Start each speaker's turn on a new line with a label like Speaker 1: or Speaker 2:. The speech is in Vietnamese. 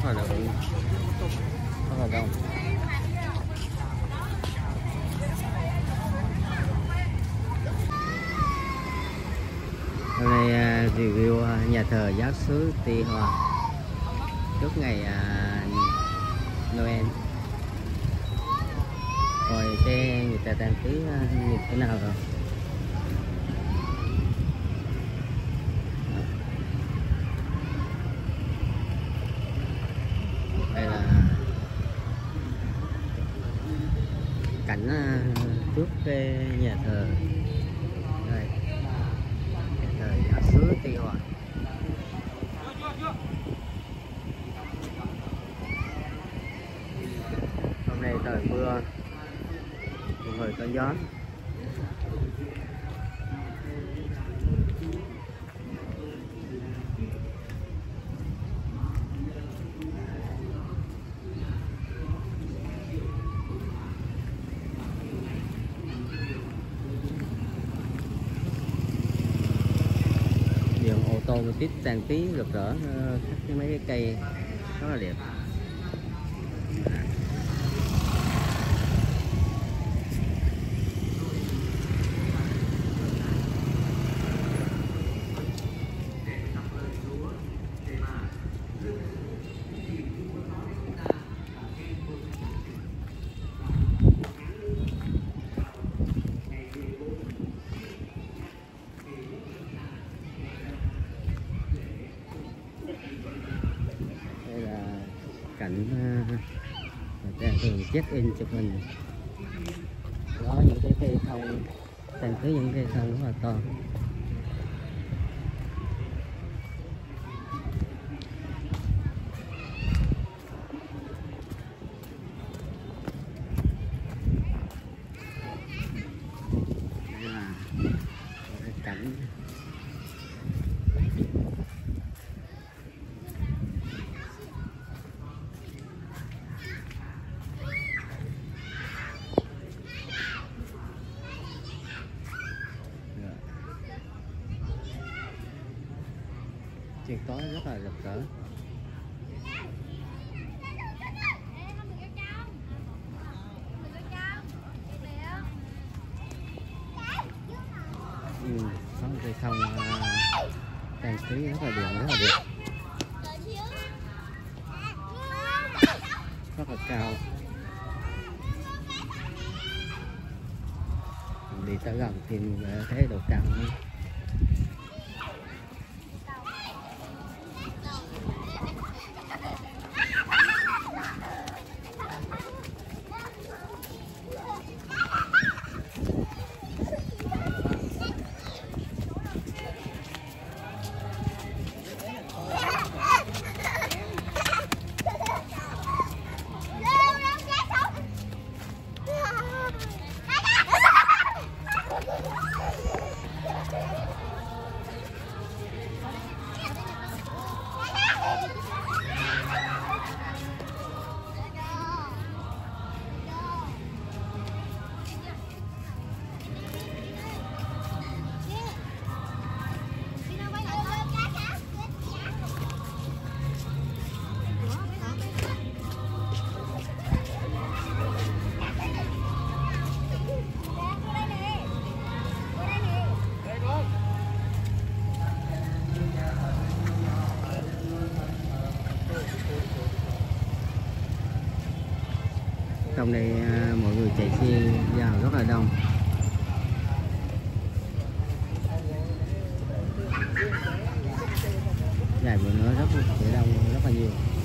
Speaker 1: là lượng, rất là đông. Hôm nay review nhà thờ Giáo xứ Tuy Hòa trước ngày Noel. Rồi cái người ta đăng ký như thế nào rồi? Đây là cảnh trước cái nhà thờ. Đây, nhà thờ Giáo xứ Tuy Hòa. Hôm nay trời mưa, một hồi có gió. Đường ô tô tít trang trí rực rỡ, mấy cái cây rất là đẹp. Cảnh người ta thường check in chụp hình. Có những cái cây thông, trang trí những cây thông rất là to. Đây là cái cảnh chiều tối rất là rực rỡ. Có cây thông trang trí rất là đẹp, rất là đẹp, rất là cao. Mình đi tới gần thì mình thấy độ cao nữa. Trong đây mọi người chạy xe vào rất là đông. Vài bữa nữa rất là đông, rất là nhiều.